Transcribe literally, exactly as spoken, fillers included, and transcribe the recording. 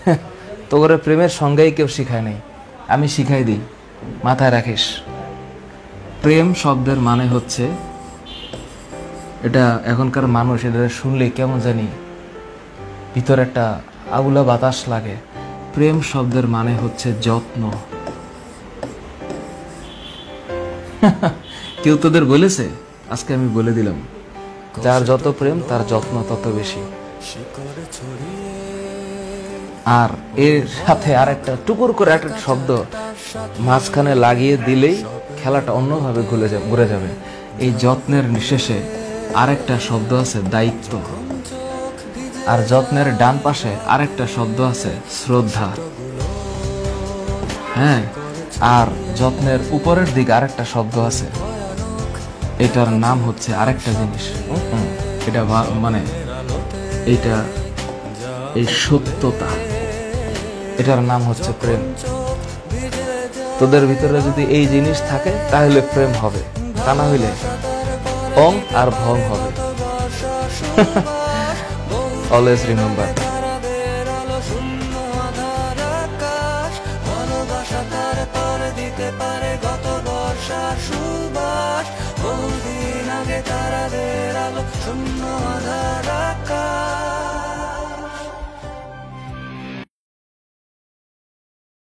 তো করে প্রেমের সঙ্গেই কেউ শিখায় নাই, আমি শিখাই দিই, মাথায় রাখিস। প্রেম শব্দের মানে হচ্ছে, এটা এখনকার মানুষ এটা শুনলে কেমন জানি ভিতরে একটা আবুলা বাতাস লাগে। প্রেম শব্দের মানে হচ্ছে যত্ন। কেউ তোদের বলেছে? আজকে আমি বলে দিলাম, যার যত প্রেম তার যত্ন তত বেশি। আর এর সাথে আর একটা টুকুর করে একটা শব্দ মাঝখানে লাগিয়ে দিলেই খেলাটা অন্যভাবে ঘুরে যাবে ঘুরে যাবে। এই যত্নের শেষে আরেকটা শব্দ আছে দায়িত্ব, আর যত্নের ডান পাশে আরেকটা শব্দ আছে শ্রদ্ধা। হ্যাঁ, আর যত্নের উপরের দিকে আরেকটা শব্দ আছে, এটার নাম হচ্ছে আরেকটা জিনিস। এটা মানে এইটা এই সত্যতা, এটার নাম হচ্ছে প্রেম। তোদের ভিতরে যদি এই জিনিস থাকে তাহলে প্রেম হবে, তা না হইলে অং আর ভং হবে। Always remember. বহুদিন আগে তারাদের আলো শূন্য আধার আকাশ।